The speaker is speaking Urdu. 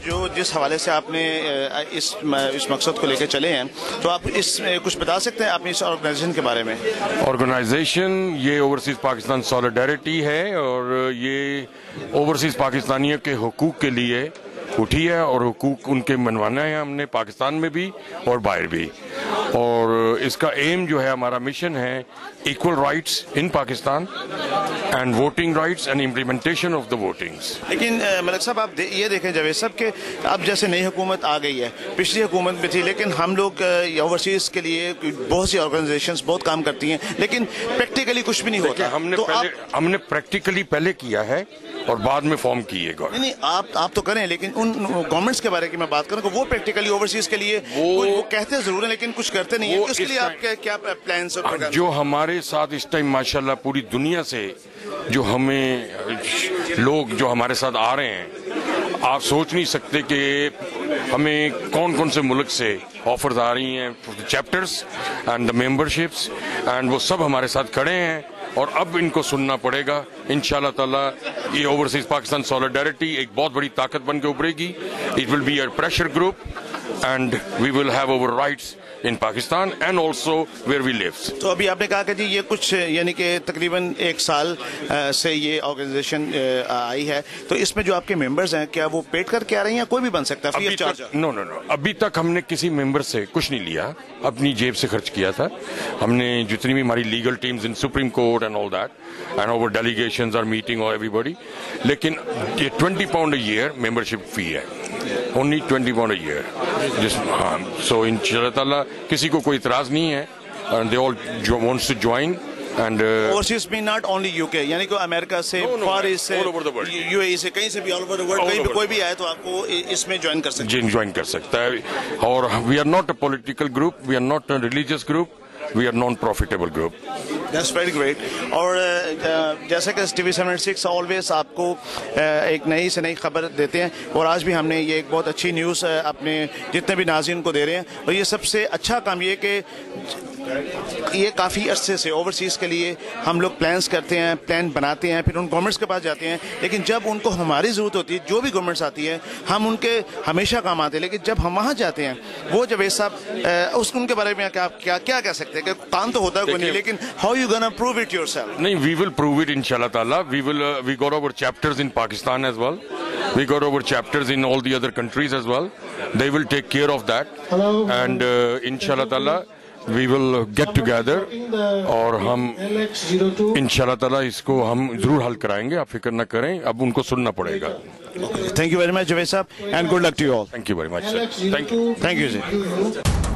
جو جس حوالے سے آپ نے اس مقصد کو لے کے چلے ہیں تو آپ اس کچھ بتا سکتے ہیں اپنی اس آرگنائزیشن کے بارے میں؟ آرگنائزیشن یہ اوورسیز پاکستان سالیڈیرٹی ہے اور یہ اوورسیز پاکستانیوں کے حقوق کے لیے اٹھی ہے اور حقوق ان کے منوانا ہے ہم نے پاکستان میں بھی اور باہر بھی. اور اس کا ایم جو ہے ہمارا مشن ہے equal rights in Pakistan and voting rights and implementation of the votings. لیکن ملک صاحب آپ یہ دیکھیں جاوید صاحب کہ اب جیسے نئی حکومت آ گئی ہے, پچھلی حکومت میں تھی, لیکن ہم لوگ اوورسیز کے لیے بہت سی آرگنائزیشنز بہت کام کرتی ہیں لیکن پریکٹیکلی کچھ بھی نہیں ہوتا. ہم نے پریکٹیکلی پہلے کیا ہے اور بعد میں فارم کیے گا. نہیں آپ تو کریں, لیکن ان گورنمنٹس کے بارے میں بات کریں کہ وہ پریکٹیکلی اوورسیز کے لیے وہ کہتے ضرور ہیں لیکن کچھ کرتے نہیں ہیں. اس کے لیے آپ کیا پلانس ہیں؟ جو ہمارے ساتھ اس ٹائم ماشاءاللہ پوری دنیا سے جو ہمیں لوگ جو ہمارے ساتھ آ رہے ہیں, آپ سوچ نہیں سکتے کہ ہمیں کون کون سے ملک سے آفرز آ رہی ہیں, chapters and the memberships, and وہ سب ہمارے ساتھ کھڑے ہیں. اور اب ان کو سننا پڑے گا انشاءاللہ تعالیٰ. یہ اوورسیز پاکستان سالیڈیرٹی ایک بہت بڑی طاقت بن کے ابھرے گی. It will be a pressure group and we will have our rights in Pakistan and also where we live. تو ابھی آپ نے کہا کہ جی یہ کچھ یعنی کہ تقریباً 1 سال سے یہ آرگنائزیشن آئی ہے, تو اس میں جو آپ کے ممبرز ہیں کیا وہ پیڈ کر کے آ رہے ہیں یا کوئی بھی بن سکتا ہے فری آف چارج؟ نو ابھی تک ہم نے کسی ممبر سے کچھ نہیں لیا, اپنی جیب سے خرچ کیا تھا. ہم نے جتنی بھی ہماری legal teams in supreme court and all that and our delegations are meeting اور ایوری بڈی, لیکن یہ 20 پاؤنڈ اے ایئر ممبرشپ فی ہے, اونلی 20 پاؤنڈ اے ایئر. ہاں, سو ان شاء اللہ تعالیٰ کسی کو کوئی اعتراض نہیں ہے. They all wants to join and overseas mean not only UK, یعنی کہ امریکہ سے, فار ایسٹ سے, UAE سے, کہیں سے بھی, all over the world, کہیں بھی کوئی بھی آئے تو آپ کو اس میں جوائن کر سکتے ہیں. جوائن کر سکتا ہے. اور we are not a political group, we are not a religious group, we are non-profitable group. That's very great. اور جیسا کہ TV76 آلویز آپ کو ایک نئی سے نئی خبر دیتے ہیں, اور آج بھی ہم نے یہ ایک بہت اچھی نیوز اپنے جتنے بھی ناظرین کو دے رہے ہیں. اور یہ سب سے اچھا کام یہ کہ یہ کافی عرصے سے اوورسیز کے لیے ہم لوگ پلانس کرتے ہیں, پلان بناتے ہیں, پھر ان گورنمنٹس کے پاس جاتے ہیں, لیکن جب ان کو ہماری ضرورت ہوتی ہے, جو بھی گورنمنٹس آتی ہے, ہم ان کے ہمیشہ کام آتے ہیں, لیکن جب ہم وہاں جاتے ہیں وہ جب صاحب ان کے بارے میں کیا کہہ سکتے ہیں کہ کام تو ہوتا ہے کوئی نہیں, لیکن how you gonna prove it yourself? نہیں, وی ول پروو اٹ انشاءاللہ تعالیٰ. We got our chapters in Pakistan as well, we got our chapters in all the other countries as well. They will take care of that and انشاءاللہ تعالیٰ we will get together اور ہم انشاءاللہ تعالیٰ اس کو ہم ضرور حل کرائیں گے, آپ فکر نہ کریں. اب ان کو سننا پڑے گا. Thank you very much Javed صاحب and good luck to you all. Thank you very much sir. Thank you. Thank you sir.